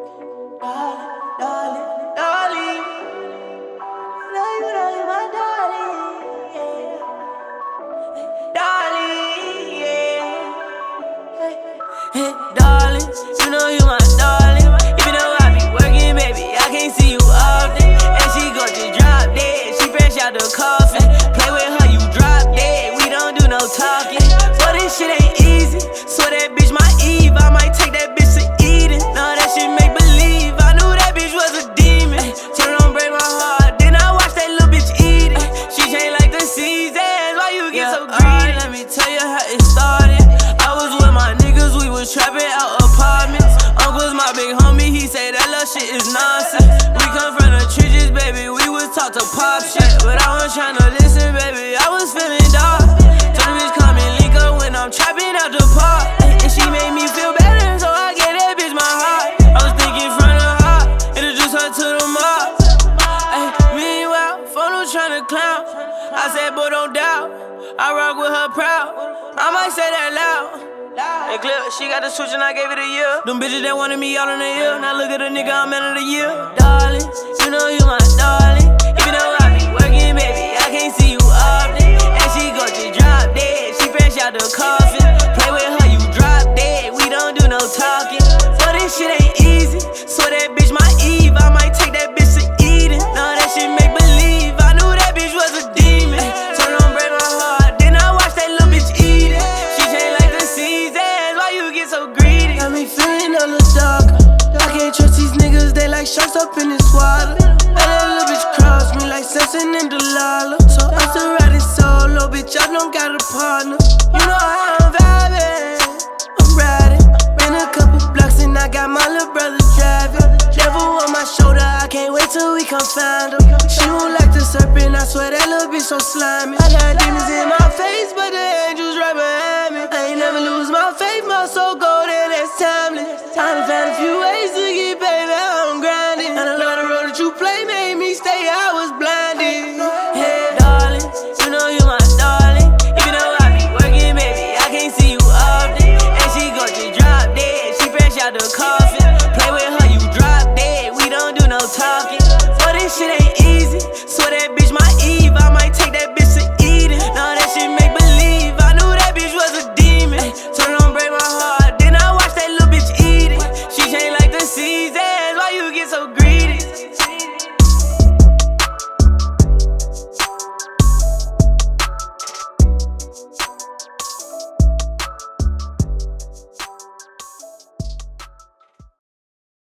Darling, darling, you know you're my darling, yeah. Darling, yeah. Hey, darling, you know you my darling. Even though I be working, baby, I can't see you often. And she gon' just drop dead. She fresh out the coffin. Play with her, you drop dead. We don't do no talking. But this shit ain't easy. Swear that bitch my Eve. I might take that bitch to Eden. No, that shit make believe. I knew that bitch was a demon. So don't break my heart. Then I watch that little bitch eat it. She changed like the seasons. Why you get so greedy? Let me tell you how it started. I was with my niggas, we was trapping out apartments. Uncle's my big homie, he say that love shit is nonsense. We come from the trenches, baby, we was taught to pop shit. But I was tryna listen, baby, I was feeling dark. Tell the bitch come and link up when I'm trapping out the park. And she made me feel better, so I gave that bitch my heart. I was thinking from the heart, introduce her to the mob. Meanwhile, phone was tryna clown. I said, boy, don't doubt, I rock with her proud. I might say that loud. Hey, Clip, she got the switch and I gave it a year. Them bitches that wanted me all in the ear. Now look at the nigga, I'm man of the year. Darling, you know you my darling. Even though I be working, baby, I can't see you often. And she gon' just drop dead. She fresh out the coffin. Play with her, you drop dead. We don't do no talking. But this shit ain't easy. Swear that bitch my Eve. I might take that bitch to Eden. No, that shit make believe. I knew that bitch was a demon. So don't break my heart. Then I watch that little bitch eat it. She changed like the seasons. Why you get so greedy? Got me feeling a little darker. I can't trust these niggas. They like sharks up in this water. And that little bitch cross me like Samson and Delilah. So I still riding solo, bitch. I don't got a partner. You know how I'm vibing. I'm riding. Been a couple blocks and I got my little brother driving. Devil on my shoulder, I can't wait till we come find him. She won't like the serpent, I swear that little bitch so slimy. I got demons in my face, but the angels right behind me. I ain't never lose my faith, my soul golden, it's timeless. I done found a few ways to get paid, now I'm grinding. And a lot of road that you play made me stay, I was blinded. Hey, darling, you know you my darling. Even though I be working, baby, I can't see you often. And she gon' just drop dead, she fresh out the car.